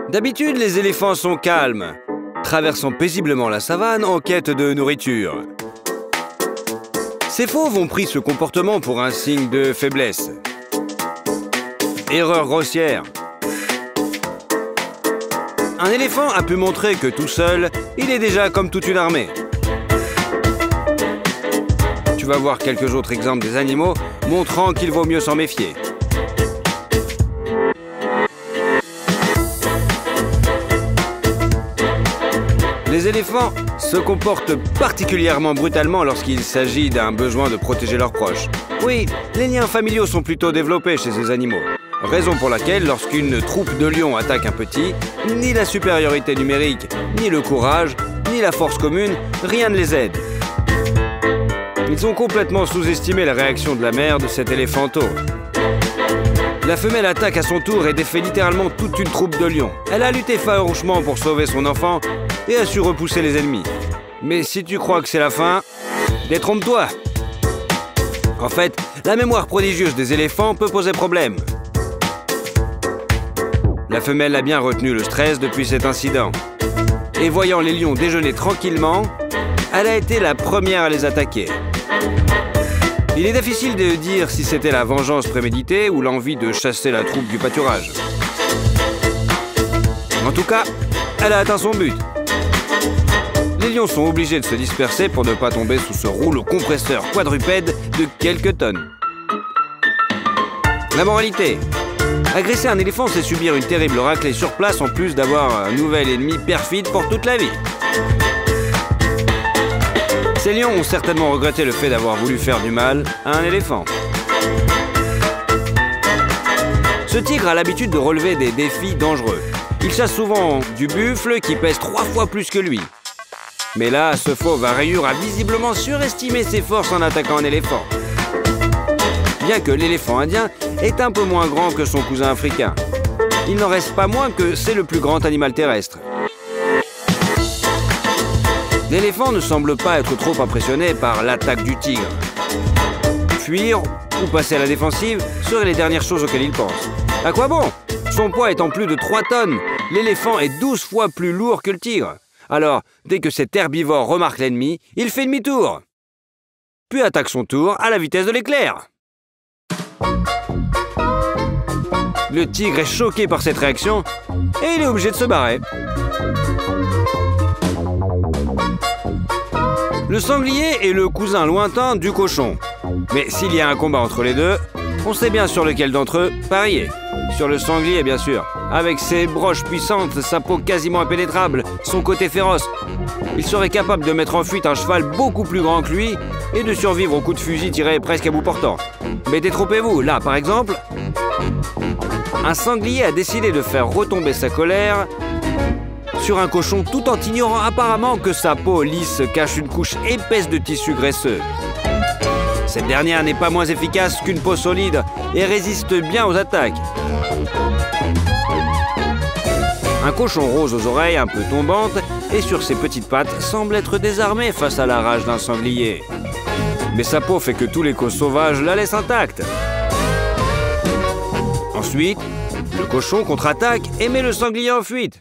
D'habitude, les éléphants sont calmes, traversant paisiblement la savane en quête de nourriture. Ces fauves ont pris ce comportement pour un signe de faiblesse. Erreur grossière. Un éléphant a pu montrer que tout seul, il est déjà comme toute une armée. Tu vas voir quelques autres exemples des animaux montrant qu'il vaut mieux s'en méfier. Les éléphants se comportent particulièrement brutalement lorsqu'il s'agit d'un besoin de protéger leurs proches. Oui, les liens familiaux sont plutôt développés chez ces animaux. Raison pour laquelle, lorsqu'une troupe de lions attaque un petit, ni la supériorité numérique, ni le courage, ni la force commune, rien ne les aide. Ils ont complètement sous-estimé la réaction de la mère de cet éléphanto. La femelle attaque à son tour et défait littéralement toute une troupe de lions. Elle a lutté farouchement pour sauver son enfant et a su repousser les ennemis. Mais si tu crois que c'est la fin, détrompe-toi. En fait, la mémoire prodigieuse des éléphants peut poser problème. La femelle a bien retenu le stress depuis cet incident. Et voyant les lions déjeuner tranquillement, elle a été la première à les attaquer. Il est difficile de dire si c'était la vengeance préméditée ou l'envie de chasser la troupe du pâturage. En tout cas, elle a atteint son but. Les lions sont obligés de se disperser pour ne pas tomber sous ce rouleau compresseur quadrupède de quelques tonnes. La moralité: agresser un éléphant, c'est subir une terrible raclée sur place en plus d'avoir un nouvel ennemi perfide pour toute la vie. Ces lions ont certainement regretté le fait d'avoir voulu faire du mal à un éléphant. Ce tigre a l'habitude de relever des défis dangereux. Il chasse souvent du buffle qui pèse 3 fois plus que lui. Mais là, ce fauve à rayures a visiblement surestimé ses forces en attaquant un éléphant. Bien que l'éléphant indien est un peu moins grand que son cousin africain, il n'en reste pas moins que c'est le plus grand animal terrestre. L'éléphant ne semble pas être trop impressionné par l'attaque du tigre. Fuir ou passer à la défensive seraient les dernières choses auxquelles il pense. À quoi bon? Son poids étant plus de 3 tonnes, l'éléphant est 12 fois plus lourd que le tigre. Alors, dès que cet herbivore remarque l'ennemi, il fait demi-tour. Puis attaque son tour à la vitesse de l'éclair. Le tigre est choqué par cette réaction et il est obligé de se barrer. Le sanglier est le cousin lointain du cochon. Mais s'il y a un combat entre les deux, on sait bien sur lequel d'entre eux parier. Sur le sanglier, bien sûr. Avec ses broches puissantes, sa peau quasiment impénétrable, son côté féroce, il serait capable de mettre en fuite un cheval beaucoup plus grand que lui et de survivre aux coups de fusil tirés presque à bout portant. Mais détrompez-vous, là, par exemple, un sanglier a décidé de faire retomber sa colère sur un cochon tout en ignorant apparemment que sa peau lisse cache une couche épaisse de tissu graisseux. Cette dernière n'est pas moins efficace qu'une peau solide et résiste bien aux attaques. Un cochon rose aux oreilles un peu tombantes et sur ses petites pattes semble être désarmé face à la rage d'un sanglier. Mais sa peau fait que tous les cos sauvages la laissent intacte. Ensuite, le cochon contre-attaque et met le sanglier en fuite.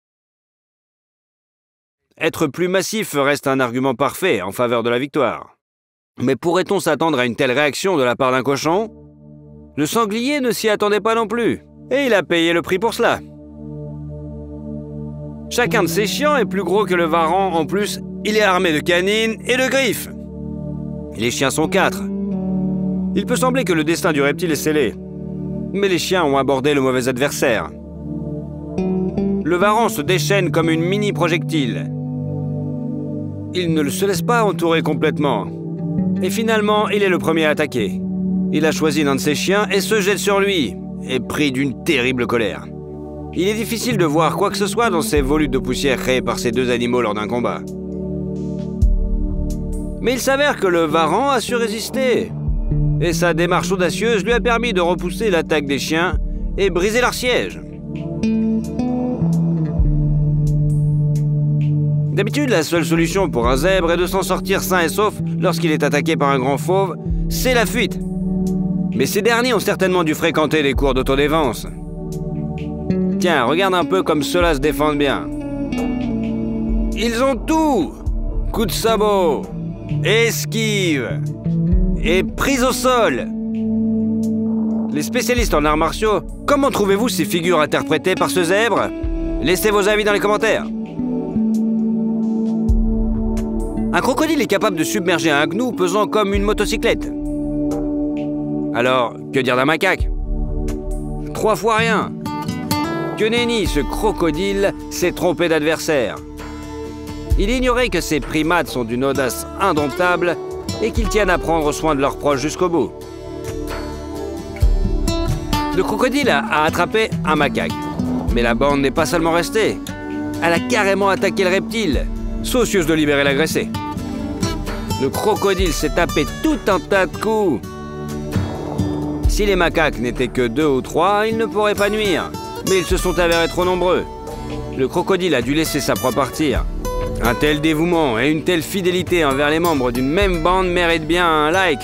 Être plus massif reste un argument parfait en faveur de la victoire. Mais pourrait-on s'attendre à une telle réaction de la part d'un cochon? Le sanglier ne s'y attendait pas non plus, et il a payé le prix pour cela. Chacun de ces chiens est plus gros que le varan, en plus, il est armé de canines et de griffes. Les chiens sont 4. Il peut sembler que le destin du reptile est scellé, mais les chiens ont abordé le mauvais adversaire. Le varan se déchaîne comme une mini-projectile. Il ne se laisse pas entourer complètement. Et finalement, il est le premier à attaquer. Il a choisi l'un de ses chiens et se jette sur lui, et pris d'une terrible colère. Il est difficile de voir quoi que ce soit dans ces volutes de poussière créées par ces deux animaux lors d'un combat. Mais il s'avère que le varan a su résister. Et sa démarche audacieuse lui a permis de repousser l'attaque des chiens et briser leur siège. D'habitude, la seule solution pour un zèbre est de s'en sortir sain et sauf lorsqu'il est attaqué par un grand fauve, c'est la fuite. Mais ces derniers ont certainement dû fréquenter les cours d'autodéfense. Tiens, regarde un peu comme ceux-là se défendent bien. Ils ont tout! Coup de sabot, esquive et prise au sol. Les spécialistes en arts martiaux, comment trouvez-vous ces figures interprétées par ce zèbre? Laissez vos avis dans les commentaires. Un crocodile est capable de submerger un gnou pesant comme une motocyclette. Alors, que dire d'un macaque? 3 fois rien. Que nenni, ce crocodile s'est trompé d'adversaire. Il ignorait que ces primates sont d'une audace indomptable et qu'ils tiennent à prendre soin de leurs proches jusqu'au bout. Le crocodile a attrapé un macaque. Mais la bande n'est pas seulement restée. Elle a carrément attaqué le reptile, soucieuse de libérer l'agressé. Le crocodile s'est tapé tout un tas de coups. Si les macaques n'étaient que 2 ou 3, ils ne pourraient pas nuire. Mais ils se sont avérés trop nombreux. Le crocodile a dû laisser sa proie partir. Un tel dévouement et une telle fidélité envers les membres d'une même bande méritent bien un like.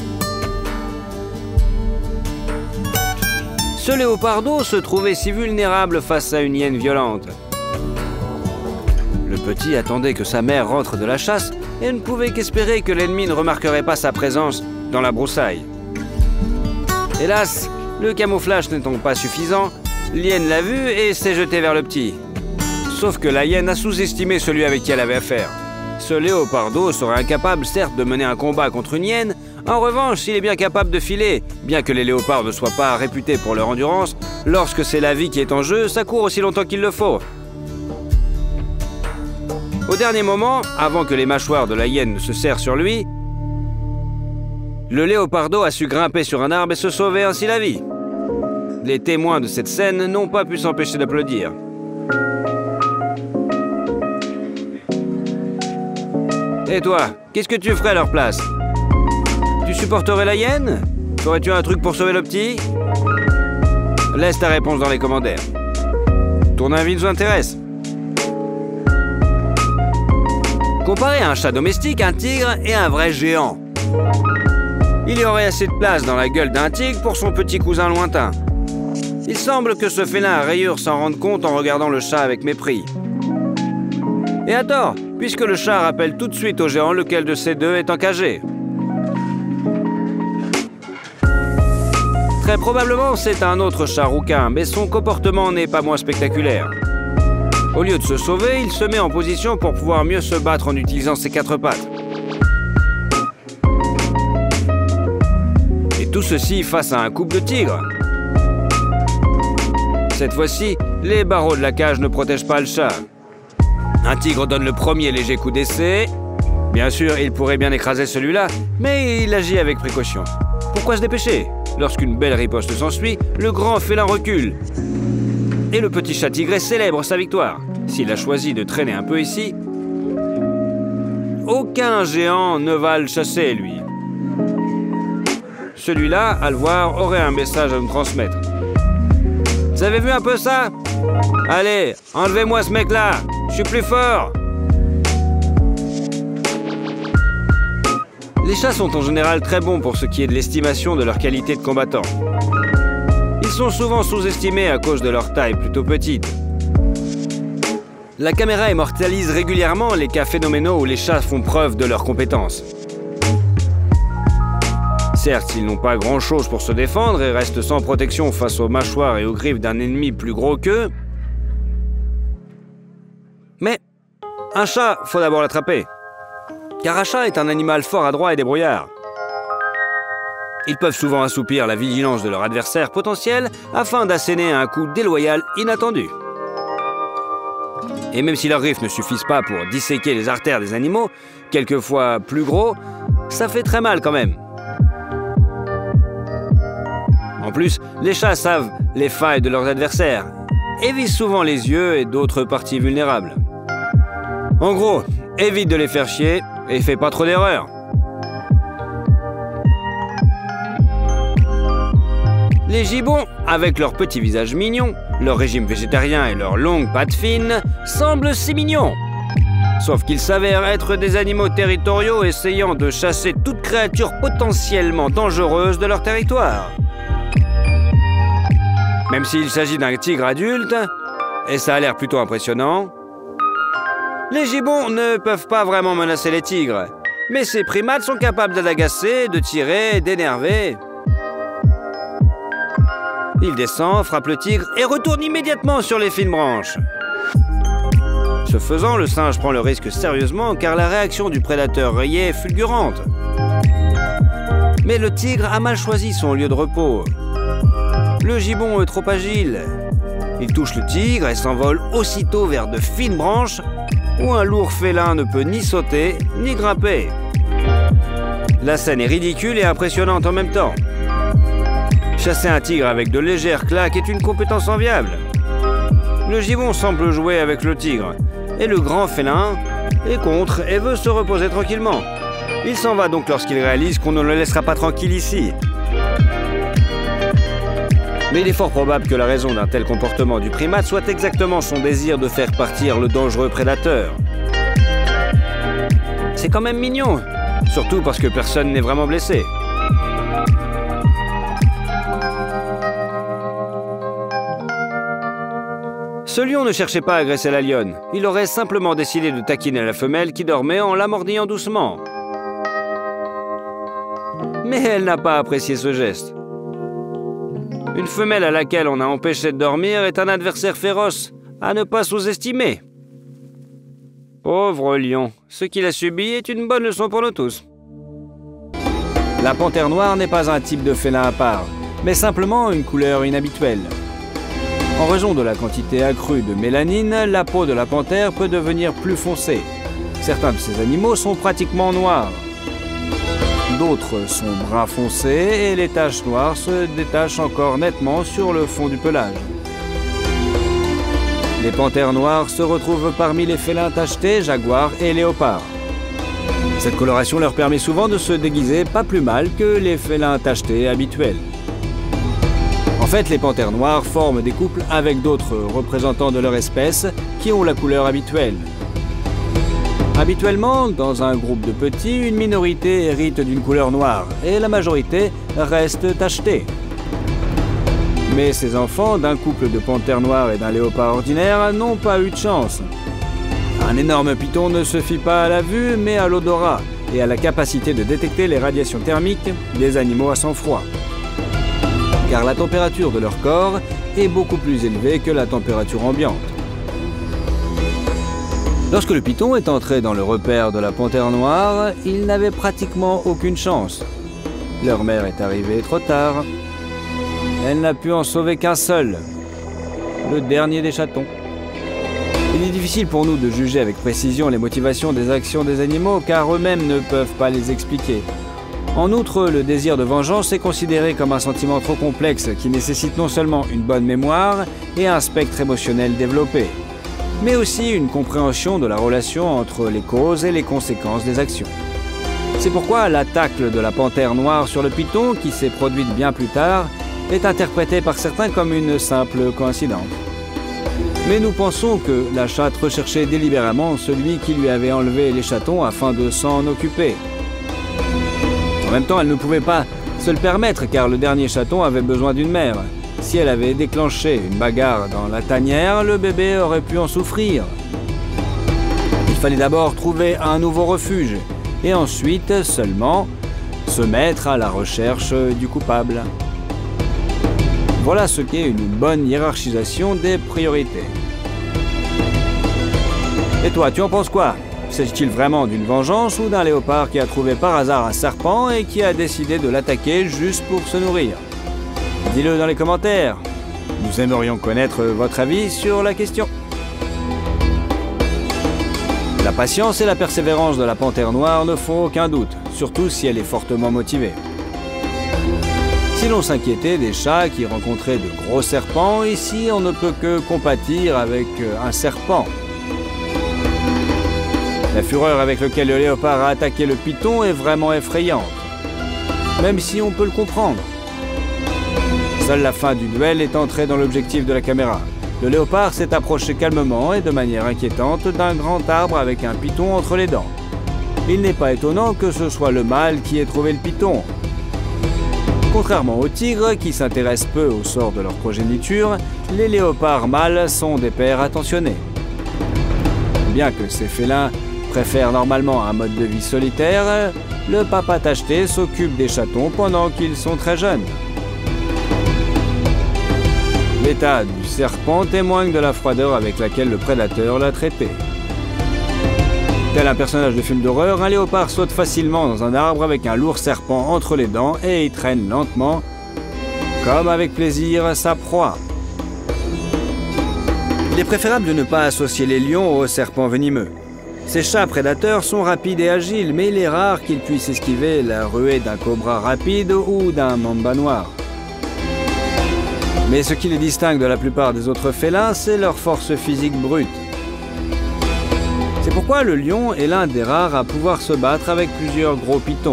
Ce léopardo se trouvait si vulnérable face à une hyène violente. Le petit attendait que sa mère rentre de la chasse et ne pouvait qu'espérer que l'ennemi ne remarquerait pas sa présence dans la broussaille. Hélas, le camouflage n'étant pas suffisant, l'hyène l'a vu et s'est jetée vers le petit. Sauf que la hyène a sous-estimé celui avec qui elle avait affaire. Ce léopardo serait incapable, certes, de mener un combat contre une hyène. En revanche, il est bien capable de filer. Bien que les léopards ne soient pas réputés pour leur endurance, lorsque c'est la vie qui est en jeu, ça court aussi longtemps qu'il le faut. Au dernier moment, avant que les mâchoires de la hyène ne se serrent sur lui, le léopardo a su grimper sur un arbre et se sauver ainsi la vie. Les témoins de cette scène n'ont pas pu s'empêcher d'applaudir. Et toi, qu'est-ce que tu ferais à leur place? Tu supporterais la hyène? Ferais-tu un truc pour sauver le petit? Laisse ta réponse dans les commentaires. Ton avis nous intéresse. Comparé à un chat domestique, un tigre est un vrai géant. Il y aurait assez de place dans la gueule d'un tigre pour son petit cousin lointain. Il semble que ce félin à rayures s'en rende compte en regardant le chat avec mépris. Et à tort, puisque le chat rappelle tout de suite au géant lequel de ces deux est encagé. Très probablement, c'est un autre chat rouquin, mais son comportement n'est pas moins spectaculaire. Au lieu de se sauver, il se met en position pour pouvoir mieux se battre en utilisant ses 4 pattes. Et tout ceci face à un couple de tigres. Cette fois-ci, les barreaux de la cage ne protègent pas le chat. Un tigre donne le premier léger coup d'essai. Bien sûr, il pourrait bien écraser celui-là, mais il agit avec précaution. Pourquoi se dépêcher? Lorsqu'une belle riposte s'ensuit, le grand félin recule. Et le petit chat tigré célèbre sa victoire. S'il a choisi de traîner un peu ici, aucun géant ne va le chasser, lui. Celui-là, à le voir, aurait un message à nous transmettre. Vous avez vu un peu ça? Allez, enlevez-moi ce mec-là, je suis plus fort. Les chats sont en général très bons pour ce qui est de l'estimation de leur qualité de combattant. Ils sont souvent sous-estimés à cause de leur taille plutôt petite. La caméra immortalise régulièrement les cas phénoménaux où les chats font preuve de leurs compétences. Certes, ils n'ont pas grand-chose pour se défendre et restent sans protection face aux mâchoires et aux griffes d'un ennemi plus gros qu'eux. Mais un chat, faut d'abord l'attraper. Car un chat est un animal fort adroit et débrouillard. Ils peuvent souvent assoupir la vigilance de leur adversaire potentiel afin d'asséner un coup déloyal inattendu. Et même si leurs griffes ne suffisent pas pour disséquer les artères des animaux, quelquefois plus gros, ça fait très mal quand même. En plus, les chats savent les failles de leurs adversaires et visent souvent les yeux et d'autres parties vulnérables. En gros, évite de les faire chier et fais pas trop d'erreurs. Les gibbons, avec leur petit visage mignon, leur régime végétarien et leurs longues pattes fines, semblent si mignons. Sauf qu'ils s'avèrent être des animaux territoriaux essayant de chasser toute créature potentiellement dangereuse de leur territoire. Même s'il s'agit d'un tigre adulte, et ça a l'air plutôt impressionnant, les gibbons ne peuvent pas vraiment menacer les tigres. Mais ces primates sont capables d'agacer, de tirer, d'énerver. Il descend, frappe le tigre et retourne immédiatement sur les fines branches. Ce faisant, le singe prend le risque sérieusement car la réaction du prédateur rayé est fulgurante. Mais le tigre a mal choisi son lieu de repos. Le gibbon est trop agile. Il touche le tigre et s'envole aussitôt vers de fines branches où un lourd félin ne peut ni sauter ni grimper. La scène est ridicule et impressionnante en même temps. Chasser un tigre avec de légères claques est une compétence enviable. Le gibbon semble jouer avec le tigre, et le grand félin est contre et veut se reposer tranquillement. Il s'en va donc lorsqu'il réalise qu'on ne le laissera pas tranquille ici. Mais il est fort probable que la raison d'un tel comportement du primate soit exactement son désir de faire partir le dangereux prédateur. C'est quand même mignon, surtout parce que personne n'est vraiment blessé. Ce lion ne cherchait pas à agresser la lionne. Il aurait simplement décidé de taquiner la femelle qui dormait en la mordillant doucement. Mais elle n'a pas apprécié ce geste. Une femelle à laquelle on a empêché de dormir est un adversaire féroce, à ne pas sous-estimer. Pauvre lion, ce qu'il a subi est une bonne leçon pour nous tous. La panthère noire n'est pas un type de félin à part, mais simplement une couleur inhabituelle. En raison de la quantité accrue de mélanine, la peau de la panthère peut devenir plus foncée. Certains de ces animaux sont pratiquement noirs. D'autres sont brun foncé et les taches noires se détachent encore nettement sur le fond du pelage. Les panthères noires se retrouvent parmi les félins tachetés, jaguars et léopards. Cette coloration leur permet souvent de se déguiser pas plus mal que les félins tachetés habituels. En fait, les panthères noires forment des couples avec d'autres représentants de leur espèce qui ont la couleur habituelle. Habituellement, dans un groupe de petits, une minorité hérite d'une couleur noire et la majorité reste tachetée. Mais ces enfants d'un couple de panthères noires et d'un léopard ordinaire n'ont pas eu de chance. Un énorme python ne se fie pas à la vue, mais à l'odorat et à la capacité de détecter les radiations thermiques des animaux à sang froid. Car la température de leur corps est beaucoup plus élevée que la température ambiante. Lorsque le python est entré dans le repère de la panthère noire, il n'avait pratiquement aucune chance. Leur mère est arrivée trop tard. Elle n'a pu en sauver qu'un seul, le dernier des chatons. Il est difficile pour nous de juger avec précision les motivations des actions des animaux car eux-mêmes ne peuvent pas les expliquer. En outre, le désir de vengeance est considéré comme un sentiment trop complexe qui nécessite non seulement une bonne mémoire et un spectre émotionnel développé, mais aussi une compréhension de la relation entre les causes et les conséquences des actions. C'est pourquoi l'attaque de la panthère noire sur le python, qui s'est produite bien plus tard, est interprétée par certains comme une simple coïncidence. Mais nous pensons que la chatte recherchait délibérément celui qui lui avait enlevé les chatons afin de s'en occuper. En même temps, elle ne pouvait pas se le permettre car le dernier chaton avait besoin d'une mère. Si elle avait déclenché une bagarre dans la tanière, le bébé aurait pu en souffrir. Il fallait d'abord trouver un nouveau refuge et ensuite seulement se mettre à la recherche du coupable. Voilà ce qu'est une bonne hiérarchisation des priorités. Et toi, tu en penses quoi? S'agit-il vraiment d'une vengeance ou d'un léopard qui a trouvé par hasard un serpent et qui a décidé de l'attaquer juste pour se nourrir? Dis-le dans les commentaires. Nous aimerions connaître votre avis sur la question. La patience et la persévérance de la panthère noire ne font aucun doute, surtout si elle est fortement motivée. Si l'on s'inquiétait des chats qui rencontraient de gros serpents, ici on ne peut que compatir avec un serpent. La fureur avec laquelle le léopard a attaqué le python est vraiment effrayante, même si on peut le comprendre. Seule la fin du duel est entrée dans l'objectif de la caméra. Le léopard s'est approché calmement et de manière inquiétante d'un grand arbre avec un python entre les dents. Il n'est pas étonnant que ce soit le mâle qui ait trouvé le python. Contrairement aux tigres, qui s'intéressent peu au sort de leur progéniture, les léopards mâles sont des pères attentionnés. Bien que ces félins préfèrent normalement un mode de vie solitaire, le papa tacheté s'occupe des chatons pendant qu'ils sont très jeunes. L'état du serpent témoigne de la froideur avec laquelle le prédateur l'a traité. Tel un personnage de film d'horreur, un léopard saute facilement dans un arbre avec un lourd serpent entre les dents et y traîne lentement, comme avec plaisir, sa proie. Il est préférable de ne pas associer les lions aux serpents venimeux. Ces chats prédateurs sont rapides et agiles, mais il est rare qu'ils puissent esquiver la ruée d'un cobra rapide ou d'un mamba noir. Mais ce qui les distingue de la plupart des autres félins, c'est leur force physique brute. C'est pourquoi le lion est l'un des rares à pouvoir se battre avec plusieurs gros pythons.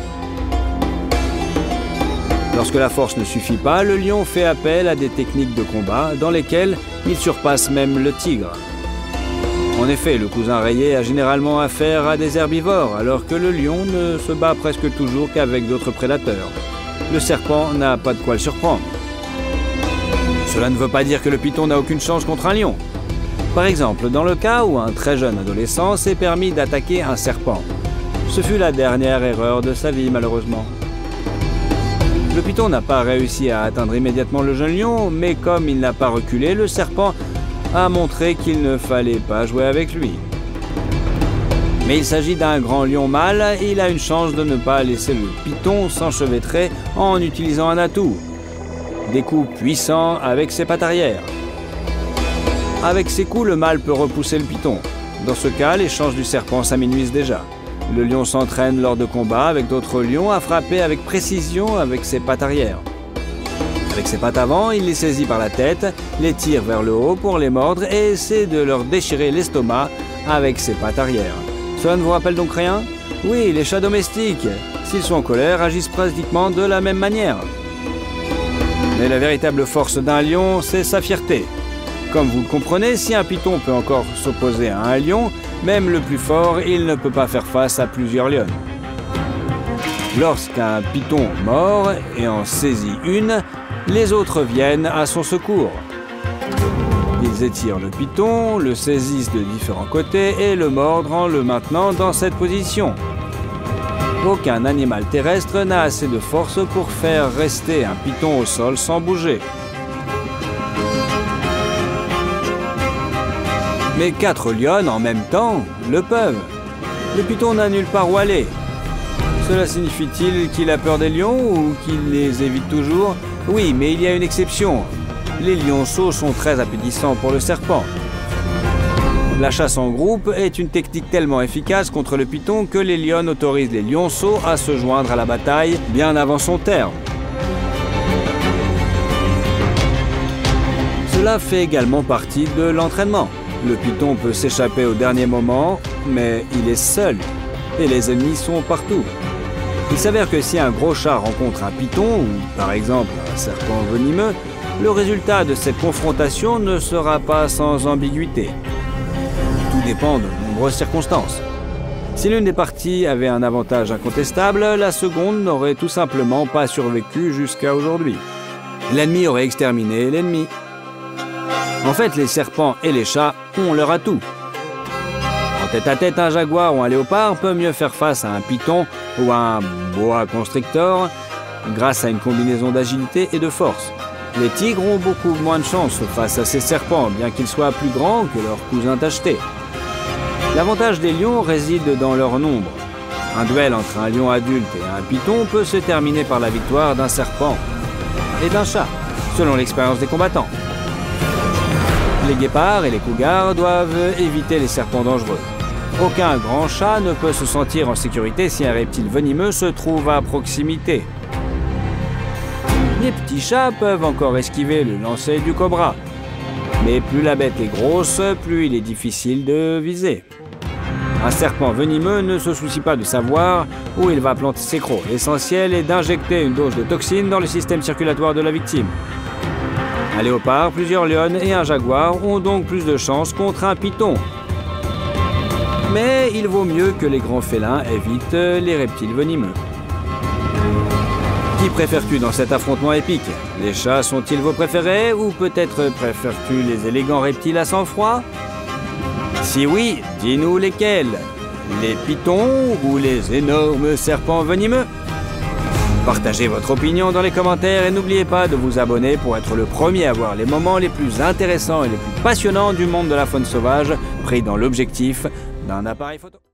Lorsque la force ne suffit pas, le lion fait appel à des techniques de combat dans lesquelles il surpasse même le tigre. En effet, le cousin rayé a généralement affaire à des herbivores, alors que le lion ne se bat presque toujours qu'avec d'autres prédateurs. Le serpent n'a pas de quoi le surprendre. Cela ne veut pas dire que le python n'a aucune chance contre un lion. Par exemple, dans le cas où un très jeune adolescent s'est permis d'attaquer un serpent. Ce fut la dernière erreur de sa vie, malheureusement. Le python n'a pas réussi à atteindre immédiatement le jeune lion, mais comme il n'a pas reculé, le serpent a montré qu'il ne fallait pas jouer avec lui. Mais il s'agit d'un grand lion mâle et il a une chance de ne pas laisser le python s'enchevêtrer en utilisant un atout. Des coups puissants avec ses pattes arrière. Avec ces coups, le mâle peut repousser le python. Dans ce cas, les chances du serpent s'amenuisent déjà. Le lion s'entraîne lors de combats avec d'autres lions à frapper avec précision avec ses pattes arrière. Avec ses pattes avant, il les saisit par la tête, les tire vers le haut pour les mordre et essaie de leur déchirer l'estomac avec ses pattes arrière. Cela ne vous rappelle donc rien? Oui, les chats domestiques, s'ils sont en colère, agissent pratiquement de la même manière. Mais la véritable force d'un lion, c'est sa fierté. Comme vous le comprenez, si un python peut encore s'opposer à un lion, même le plus fort, il ne peut pas faire face à plusieurs lions. Lorsqu'un python mord et en saisit une, les autres viennent à son secours. Ils étirent le python, le saisissent de différents côtés et le mordent en le maintenant dans cette position. Aucun animal terrestre n'a assez de force pour faire rester un python au sol sans bouger. Mais 4 lionnes en même temps le peuvent. Le python n'a nulle part où aller. Cela signifie-t-il qu'il a peur des lions ou qu'il les évite toujours? Oui, mais il y a une exception. Les lionceaux sont très appétissants pour le serpent. La chasse en groupe est une technique tellement efficace contre le python que les lionnes autorisent les lionceaux à se joindre à la bataille bien avant son terme. Cela fait également partie de l'entraînement. Le python peut s'échapper au dernier moment, mais il est seul et les ennemis sont partout. Il s'avère que si un gros chat rencontre un python, ou par exemple un serpent venimeux, le résultat de cette confrontation ne sera pas sans ambiguïté. Tout dépend de nombreuses circonstances. Si l'une des parties avait un avantage incontestable, la seconde n'aurait tout simplement pas survécu jusqu'à aujourd'hui. L'ennemi aurait exterminé l'ennemi. En fait, les serpents et les chats ont leur atout. En tête-à-tête, un jaguar ou un léopard peut mieux faire face à un python ou à un boa constrictor grâce à une combinaison d'agilité et de force. Les tigres ont beaucoup moins de chance face à ces serpents, bien qu'ils soient plus grands que leurs cousins tachetés. L'avantage des lions réside dans leur nombre. Un duel entre un lion adulte et un python peut se terminer par la victoire d'un serpent et d'un chat, selon l'expérience des combattants. Les guépards et les cougars doivent éviter les serpents dangereux. Aucun grand chat ne peut se sentir en sécurité si un reptile venimeux se trouve à proximité. Les petits chats peuvent encore esquiver le lancer du cobra. Mais plus la bête est grosse, plus il est difficile de viser. Un serpent venimeux ne se soucie pas de savoir où il va planter ses crocs. L'essentiel est d'injecter une dose de toxine dans le système circulatoire de la victime. Un léopard, plusieurs lionnes et un jaguar ont donc plus de chances contre un python. Mais il vaut mieux que les grands félins évitent les reptiles venimeux. Qui préfères-tu dans cet affrontement épique? Les chats sont-ils vos préférés ou peut-être préfères-tu les élégants reptiles à sang-froid? Si oui, dis-nous lesquels. Les pitons ou les énormes serpents venimeux? Partagez votre opinion dans les commentaires et n'oubliez pas de vous abonner pour être le premier à voir les moments les plus intéressants et les plus passionnants du monde de la faune sauvage pris dans l'objectif d'un appareil photo.